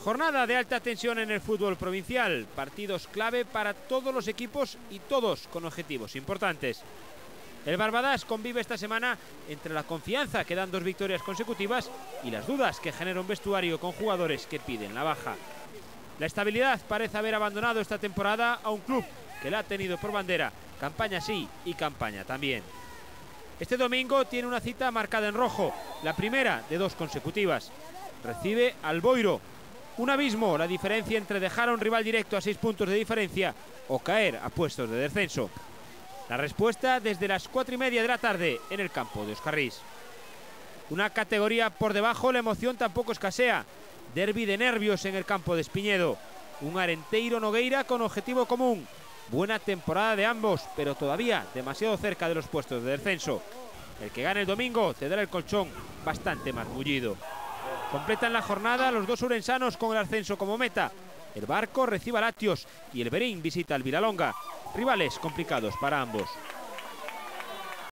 Jornada de alta tensión en el fútbol provincial, partidos clave para todos los equipos y todos con objetivos importantes. El Barbadás convive esta semana entre la confianza que dan 2 victorias consecutivas y las dudas que genera un vestuario con jugadores que piden la baja. La estabilidad parece haber abandonado esta temporada a un club que la ha tenido por bandera, campaña sí y campaña también. Este domingo tiene una cita marcada en rojo, la primera de 2 consecutivas. Recibe al Boiro. Un abismo la diferencia entre dejar a un rival directo a 6 puntos de diferencia o caer a puestos de descenso. La respuesta desde las 4:30 de la tarde en el campo de Oscarrís. Una categoría por debajo, la emoción tampoco escasea. Derbi de nervios en el campo de Espiñedo. Un Arenteiro-Nogueira con objetivo común. Buena temporada de ambos, pero todavía demasiado cerca de los puestos de descenso. El que gane el domingo tendrá el colchón bastante más mullido. Completan la jornada los 2 urensanos con el ascenso como meta. El Barco recibe a Latios y el Berín visita al Villalonga. Rivales complicados para ambos.